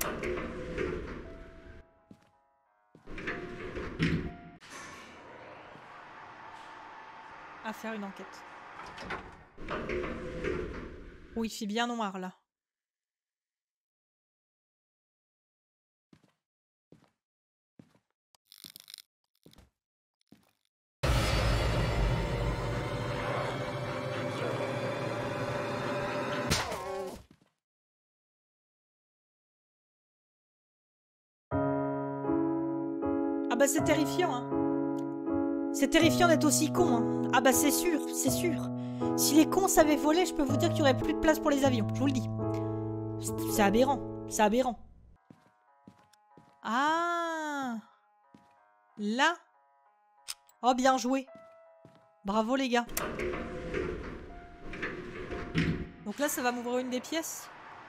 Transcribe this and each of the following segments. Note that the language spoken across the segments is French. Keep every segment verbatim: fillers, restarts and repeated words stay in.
À faire une enquête. Oh, il fait bien noir là. Ah bah c'est terrifiant, hein. C'est terrifiant d'être aussi con, hein. Ah bah c'est sûr, c'est sûr. Si les cons savaient voler, je peux vous dire qu'il n'y aurait plus de place pour les avions, je vous le dis. C'est aberrant, c'est aberrant. Ah, là. Oh, bien joué. Bravo les gars. Donc là, ça va m'ouvrir une des pièces.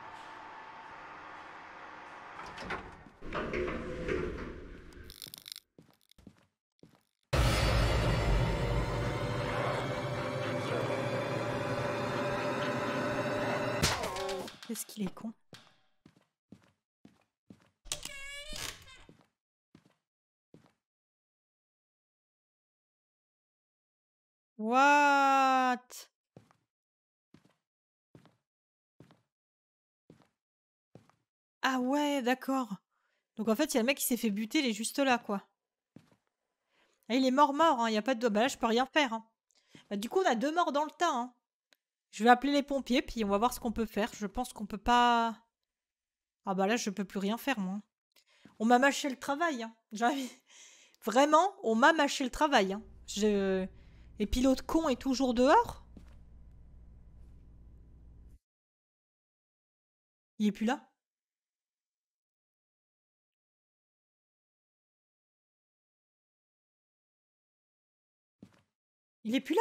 Qu'est-ce qu'il est con. What? Ah ouais, d'accord. Donc en fait, il y a le mec qui s'est fait buter, il est juste là, quoi. Ah, il est mort-mort, hein, il n'y a pas de... Bah là, je peux rien faire. Hein. Bah, du coup, on a deux morts dans le tas. Hein. Je vais appeler les pompiers, puis on va voir ce qu'on peut faire. Je pense qu'on peut pas... Ah bah là, je peux plus rien faire, moi. On m'a mâché le travail. Hein. Vraiment, on m'a mâché le travail. Hein. Je... Et puis l'autre con est toujours dehors. Il est plus là. Il est plus là.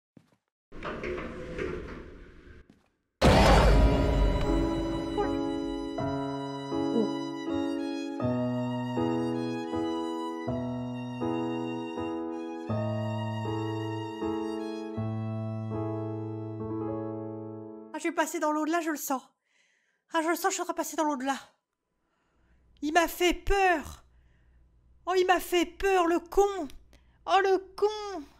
Ah, je vais passer dans l'au-delà, je le sens. Ah, je le sens, je serai passé dans l'au-delà. Il m'a fait peur. Oh, il m'a fait peur, le con. Oh, le con.